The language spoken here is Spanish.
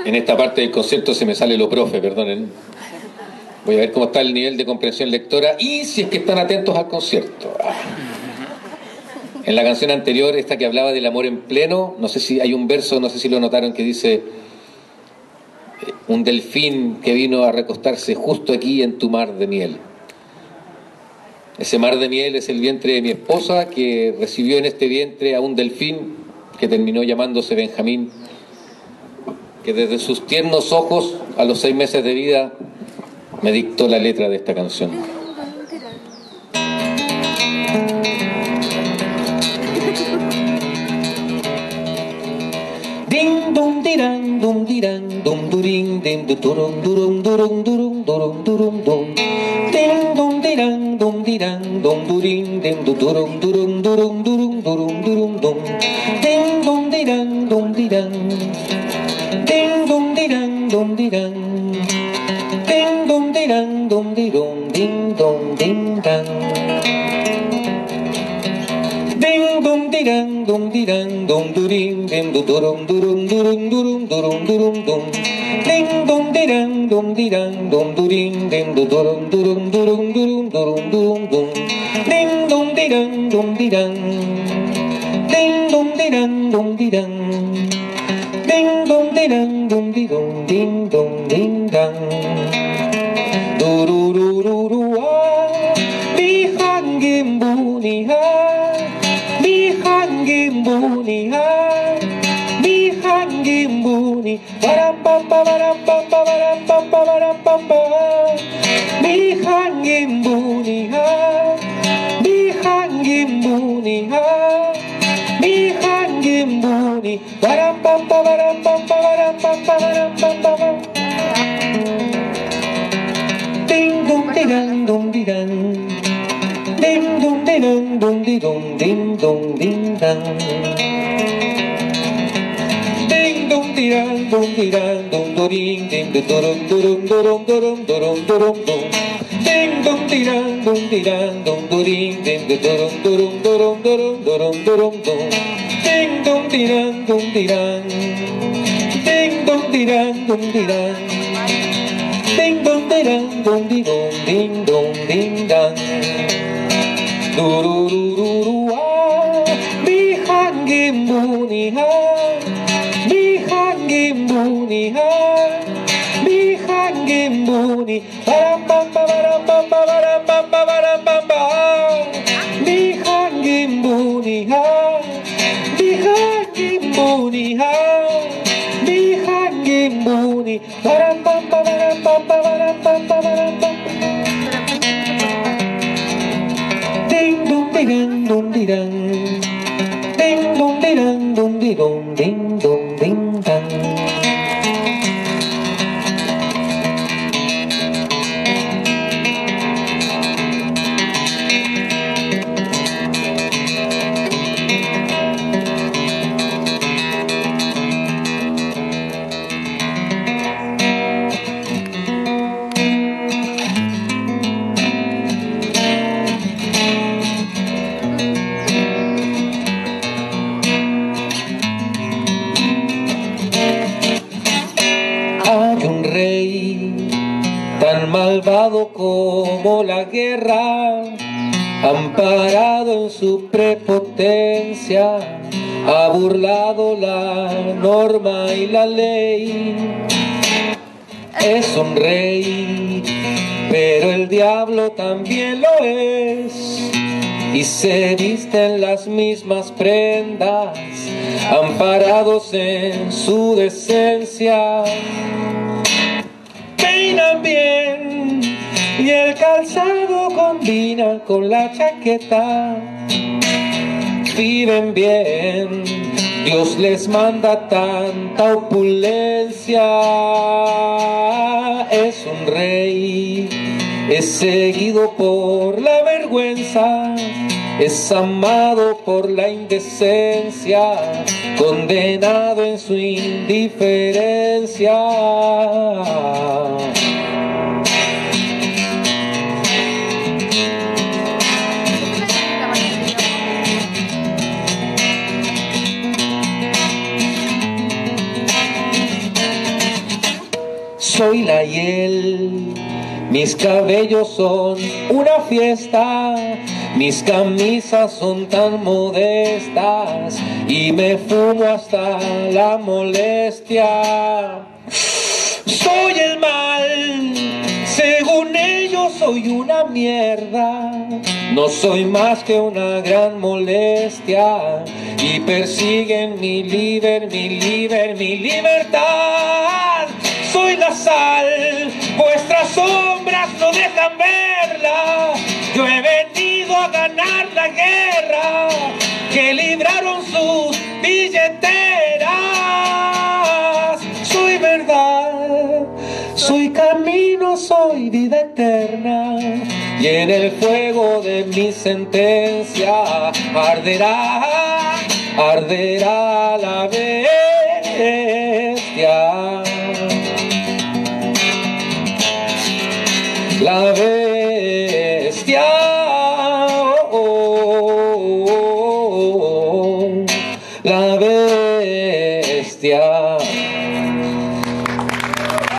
En esta parte del concierto se me sale lo profe, perdonen. Voy a ver cómo está el nivel de comprensión lectora y si es que están atentos al concierto. En la canción anterior, esta que hablaba del amor en pleno, no sé si hay un verso, no sé si lo notaron, que dice: un delfín que vino a recostarse justo aquí en tu mar de miel. Ese mar de miel es el vientre de mi esposa, que recibió en este vientre a un delfín que terminó llamándose Benjamín, que desde sus tiernos ojos, a los 6 meses de vida, me dictó la letra de esta canción. Ding dum dirang dum dirang dum during dim du durum durum durum durum durum durum dum. Ding dum dirang dum dirang dum during dim du durum durum durum durum durum durum dum. Ding dum dirang dum dirang. Ding dum dirang dum dirang. Ding dum dirang dum dirum ding dong ding dang. Ding dum dirang dum during dim du durum durum durum durum durum durum dum. Ding dum dirang dum during dim du durum durum durum durum durum durum dum. Ding dum dirang dum dirang. Ding dum dirang dum dirang. Ding dum dirang dum dirum ding dong ding dang. Du du du du du ah, bi han gim bu ni ha. Bihan gimbuni ha, bihan gimbuni, baram pam pam baram pam pam baram pam pam baram pam pam. Bihan gimbuni ha, bihan gimbuni ha, bihan gimbuni, baram pam pam baram pam pam baram pam pam baram pam pam. Ding dum dirang dum dirang. Ding dong ding dong ding dong ding dong ding dang. Ding dong dirang dong doring ding durum durum durum durum durum durum dum. Ding dong dirang dong doring ding durum durum durum durum durum durum dum. Ding dong dirang dong dirang. Ding dong dirang dong dirang. Ding dong dirang dong ding dong ding dang. Durururu ah, bihan gimbuni ha, bihan gimbuni ha, bihan gimbuni, baram pam pam baram pam pam baram pam pam baram pam pam. Bihan gimbuni ha, bihan gimbuni ha, bihan gimbuni, baram pam pam baram pam pam baram pam pam baram pam. Ding dong dirang, ding dong dirang dong ding dong ding dang. Malvado como la guerra, amparado en su prepotencia, ha burlado la norma y la ley. Es un rey, pero el diablo también lo es, y se visten las mismas prendas, amparados en su decencia. Peinan bien y el calzado combina con la chaqueta. Viven bien, Dios les manda tanta opulencia. Es un rey, es seguido por la vergüenza, es amado por la indecencia, condenado en su indiferencia. Soy la hiel, mis cabellos son una fiesta, mis camisas son tan modestas y me fumo hasta la molestia. Soy el mal, según ellos soy una mierda, no soy más que una gran molestia y persiguen mi libertad. Soy la sal, vuestras sombras no dejan verla, yo he venido a ganar la guerra que libraron sus billeteras. Soy verdad, soy camino, soy vida eterna, y en el fuego de mi sentencia arderá, arderá la bestia. La bestia, la bestia.